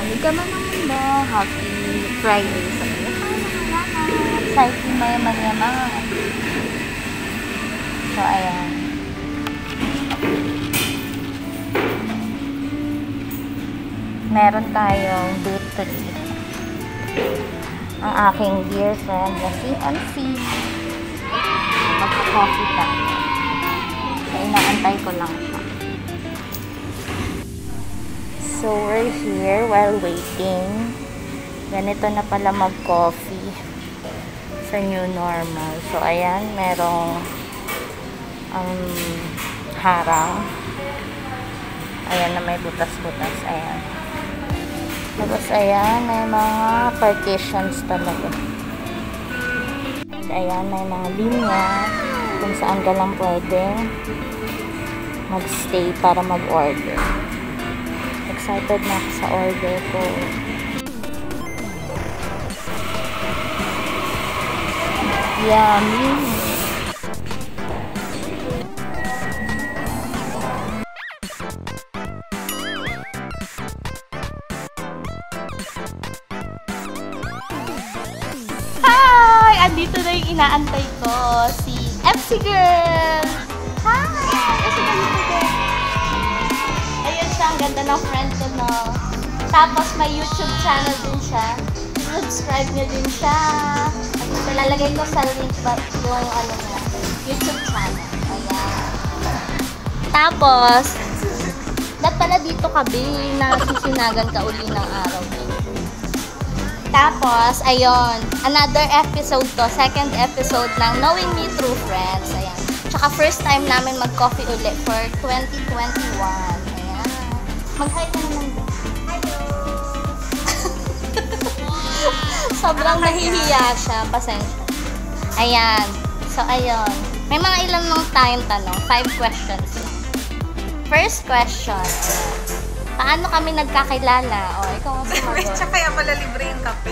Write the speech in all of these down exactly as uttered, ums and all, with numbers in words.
Halika man ng mundo. Happy Friday sa iyo. Exciting mayaman-yaman. So, ayan. Meron tayong date today. Ang aking dear friend na si M C. Magka-coffee tayo. So, inaantay ko lang siya. So, we're here while waiting. Ganito na pala mag-coffee sa new normal. So, ayan, merong um, harang. Ayan na may butas-butas. Ayan. Tapos, ayan, may mga partitions talaga. And, ayan, may mga linya kung saan ka lang pwedeng mag-stay para mag-order. Excited na ako sa order ko. Yummy! Hi! Andito na yung inaantay ko, si F C Girl! Hi! F C Girl! Ayun siya, ang ganda ng friend ko, no? Tapos may YouTube channel din siya. Subscribe niyo din siya. Lalagay ko sa link ba yung ano niya, YouTube channel. Ayan. Tapos, dapat pala dito ka, Bing, nasisinagan ka uli ng araw. Bing. Tapos, ayun, another episode to, second episode ng Knowing Me True Friends. Ayan. Tsaka first time namin mag-coffee ulit for twenty twenty-one. Ayan. Mag-hi ka naman, Bing. Sobrang nahihiya siya. Pasensya. Ayan. So, ayun. May mga ilan lang tayong tanong. Five questions lang. First question. Paano kami nagkakilala? O, ikaw ang sumagot. Tsaka kaya pala libre yung kape.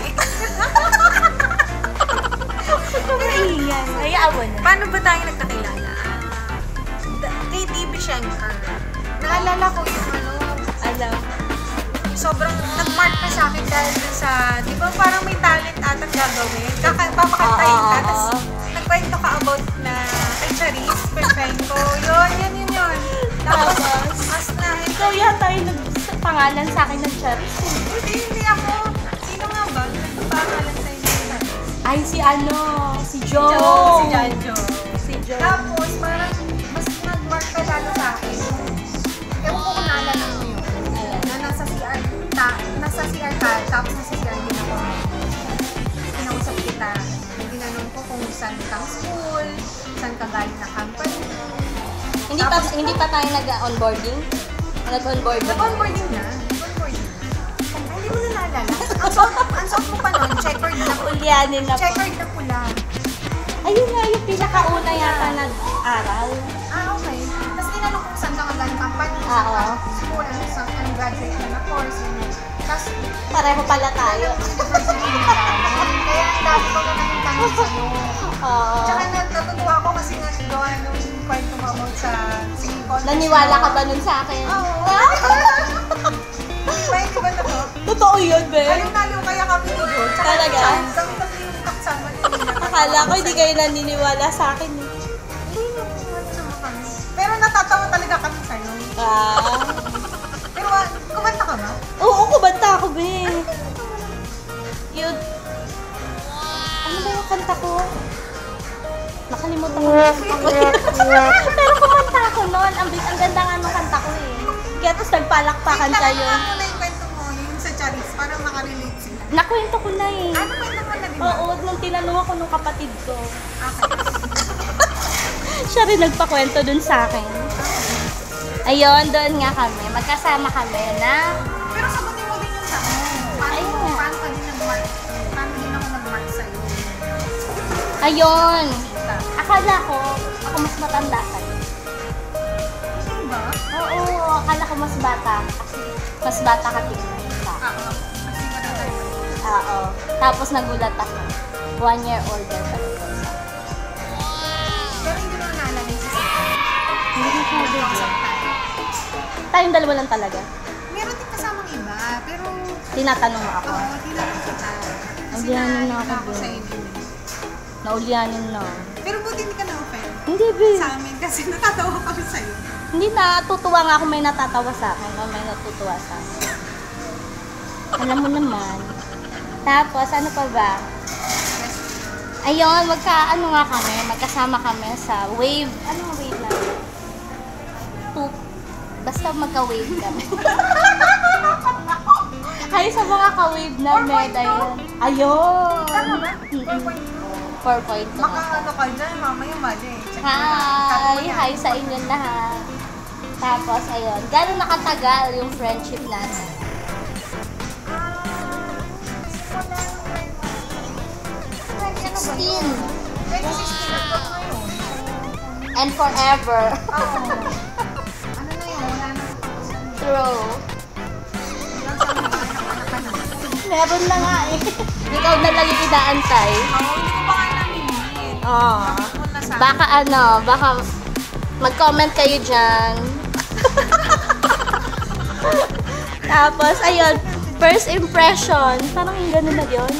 Maingay. Hayaan mo na. Paano ba tayo nagkakilala? Kay T V Shenka. Naalala ko yung ano. Alam. Sobrang nag-mark na sa akin dahil sa, di ba parang may talent atang gagawin? Kaka, papakantayin ka, tapos nagkwento ka about na kay Charis, friend ko. Yun, yun, yun, yun. Tapos, mas na, Ikaw yata yung nagpangalan sa akin ng Charis. hindi, hindi ako. Sino nga ba? Nagpangalan sa inyo. Ay, si ano? Si Jo. Jo, si Janjo. Si Jo. Tapos, parang mas nag-mark ka lalo sa akin. Ewan ko kung naalala mo yun. Na nasa C R, ta, nasa C R ka, tapos nasa C R din ako. Kinausap kita. Ginanong ko kung saan kang school, saan ka galing na company. Hindi pa hindi pa tayo nag-onboarding? Nag-onboarding? Nag-onboarding na. Nag-onboarding na. Ay, hindi mo na naalala. Ang suot, ang suot mo pa nun, checkered na pula. Ulyanin na po. Checkered na pula. Ayun nga, yung pinakauna yata nag-aral. Ah, okay. Tapos tinanong kung saan ka magaling company, Ah, saan ka oo. school, ano, saan ka graduate na na course. Tapos, Pareho pala tayo. university na namin. Kaya ang dami ko na naging tanong sa'yo. Oo. Tsaka nat- natutuwa ako kasi nga gawa nung kwento mo about sa singing contest. Naniwala ka ba nun sa akin? Oo. Pwede ba na to? Totoo yun, be. Aliw-naliw kaya kami ni Jo. Tsaka Talaga? yung chance, kami kami yung kaksama ni Nina. Akala ko hindi kayo naniniwala sa akin. eh. Hindi, ano naman kami. Pero natatawa talaga kami sa'yo. Ah. Pero ah, kumanta ka ba? Oo, kumanta ako, be. Yun. Ano ba yung kanta ko? Nakalimutan ko na yung kanta ko. Pero kumanta ako noon. Ang, ang ganda nga nung kanta ko eh. Kaya tapos nagpalakpakan kayo. Ano na yung kwento mo, yung sa Charis, para makarelate sila. Nakwento ko na eh. Ano kwento mo na, di ba? Oo, nung tinanong ako nung kapatid ko. Okay. Siya rin nagpakwento dun sa akin. Ayun, doon nga kami. Magkasama kami na... Pero sagutin mo din yung sa mo. Paano, Ayun nga. paano ka din nag-mark? Paano din ako nag-mark sa'yo? Ayun. Akala ko, ako mas matanda sa'yo. Ano ba? Oo, akala ko mas bata. Kasi mas bata ka tingnan sa akin. Oo. Kasi wala tayo. Oo. Tapos nagulat ako. One year older pa rin ko sa akin. Pero hindi mo naalala yung sisa. Hindi ko sabi. Nag-usap tayo. Tayong dalawa lang talaga. Meron din kasamang iba, Pero, Tinatanong mo ako. oo, tinanong kita. Kasi Ulianin na na ako, ako sa babe. inyo. Naulianin na. Pero buti hindi ka na-offend. Hindi, babe. Sa amin kasi natatawa kami sa'yo. Hindi na, tutuwa nga ako may natatawa sa akin o may natutuwa sa akin. Alam mo naman. Tapos, ano pa ba? Ayun, magka, ano nga kami, magkasama kami sa wave. Anong wave na? Two. Basta magka-wave kami. Ay, sa mga ka-wave namin. Ayun. Ayun. Tama ba? Mm-mm. four point two. four point two. Baka ano ka dyan, mamaya mali. Check mo. Hi! Hi sa inyo lahat. Tapos, ayun. Gano'n nakatagal yung friendship natin? sixteen. twenty sixteen na po ngayon. And forever. Oo. Ano na yun? Wala na tapos ano. True. Hanggang sa mga anak-anak ka na. Meron na nga eh. Ikaw na lang yung inaantay. Oo, hindi ko pa nga namimit. Oh. Bakit mo na sa akin? Baka ano, baka mag-comment kayo dyan. Tapos, ayun, first impression. Parang yung gano'n na yun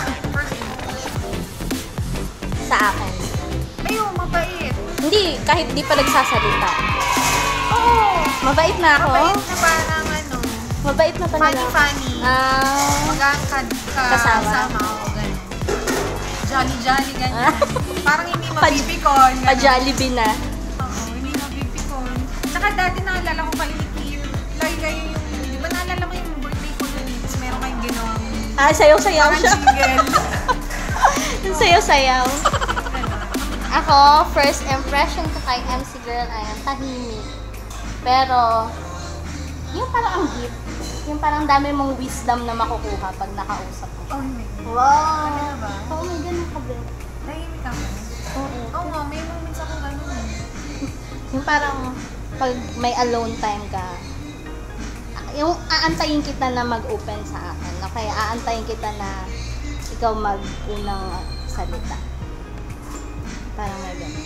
sa akin. Ayun, mabait. Hindi, kahit di pa nagsasalita. Oo. Mabait na ako. Mabait na parang ano, Mabait na talaga. funny-funny. Ah, Magkakad ka Kasama? kasama. Oo, ganun. Jolly-jolly, ganyan. Ah. Parang hindi Pa- mapipikon. ganun. pa-Jollibee na. Oo, hindi mapipikon. Tsaka dati naalala ko kayo ni Kim. Lagi kayo yung, di ba naalala ko yung birthday ko nun? Tapos meron kayong ginawang Ah, sayaw-sayaw parang siya. jingle. Yung sayaw-sayaw. Ganun. Ako, first impression ko kay M C Girl ay ang tahimik. Pero, yung parang ang deep. Yung parang dami mong wisdom na makukuha pag nakausap mo. Oh, may. Wow! Ano ba? Oo, may ganun ka ba? Tahimik ako. Oo. Oo nga, may moments ako ganun eh. Yung parang pag may alone time ka, yung aantayin kita na mag-open sa akin. No? Kaya aantayin kita na ikaw mag-unang salita. Parang may ganun.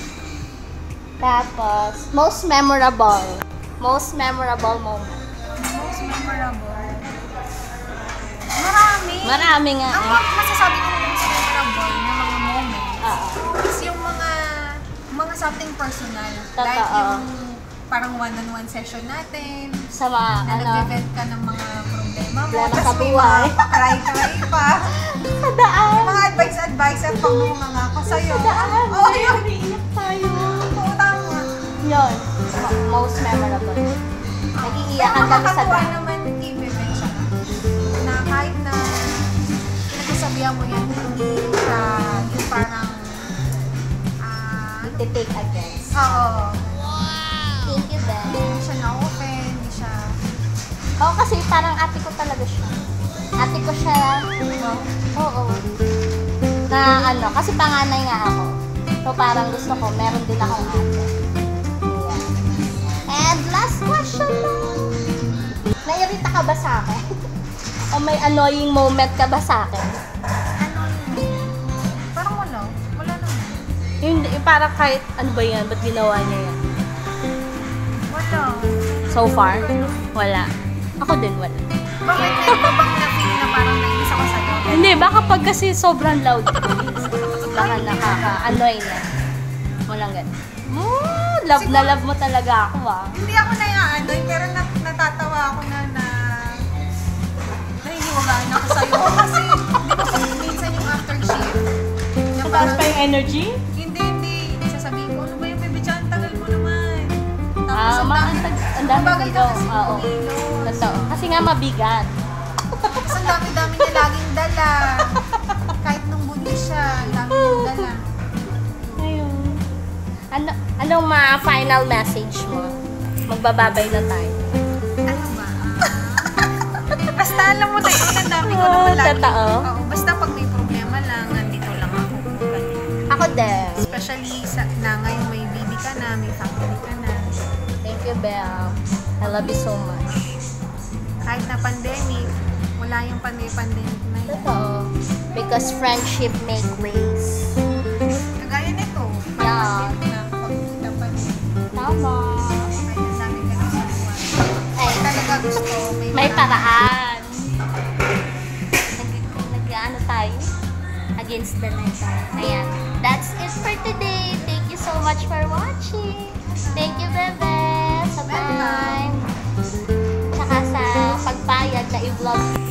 Tapos, most memorable. Most memorable moment. Most memorable. Marami. Marami nga. Ang Eh. mga masasabi ko most memorable na mga moments Oo. is yung mga mga something personal. Totoo. Like yung parang one-on-one session natin, Sa mga, na ano, nag-vent ka ng mga problema mo. Problema tas sa may buhay. mga pakray-kray pa. sa daan. Mga advice-advice at pagmumanga ko sa'yo. Sa daan. Oo, oh, yun. Iiyak tayo. Oo, tama. Yun. Mo- Most memorable. Nag-iiyakan kami sa nakakatuwa daan. naman yung team event siya. Na kahit na pinagsasabihan mo yan, hindi siya yung parang ah, Take against. oo. Thank you, Ben. Hindi siya na-open, hindi siya... Oo, kasi parang ate ko talaga siya. Ate ko siya. Oo. Na ano, kasi panganay nga ako. So parang gusto ko, meron din akong ate. Ayan. And last question lang. Nairita ka ba sa akin? O may annoying moment ka ba sa akin? Ano yun? Parang wala. Wala naman. Yung, yung parang kahit ano ba yan, ba't ginawa niya yan? Wala. So far? Wala. Ako din wala. Bakit meron ka bang na-feel na parang nainis ako sa'yo? Hindi, baka pag kasi sobrang loud ko, baka nakaka-annoy na. Walang ganun. Oh, love na love mo talaga ako ah. Hindi ako naiaanoy, pero nat- natatawa ako na na naniniwagaan ako sa'yo. Kasi, di ba pag minsan yung after shift, na Mataas parang, pa yung energy? hindi, hindi, sasabihin ko, ano ba yung baby dyan, tagal mo naman. Tapos, Ah, ang ma- dami, ang tag- ang dami mabagal dito. ka kasi Oo. kumilos. Totoo. Kasi nga mabigat. Tapos ang dami-dami niya laging dala. Kahit nung buntis siya, ang dami niyang dala. Ayun. Ano, anong mga final message mo? Magbababay na tayo. Ano ba? Ah, basta alam mo na yun, ang dami ko Oo, naman lagi. totoo. Oo, basta pag may problema lang, nandito lang ako. Ganun. Ako din. Especially sa, na ngayon may baby ka na, may family ka na. Thank you, Belle. I love you so much. Kahit na pandemic, wala yung pandemic na yun. Totoo. Because friendship make ways. Kagaya nito, Yeah. parang na kapag kita pa rin. Tama. May nasabi ka na sa buwan. Ay, Talaga gusto, may, may paraan. paraan. against the light. Ayan. That's it for today. Thank you so much for watching. Thank you, Bebe, sa time. Tsaka sa pagpayag na i-vlog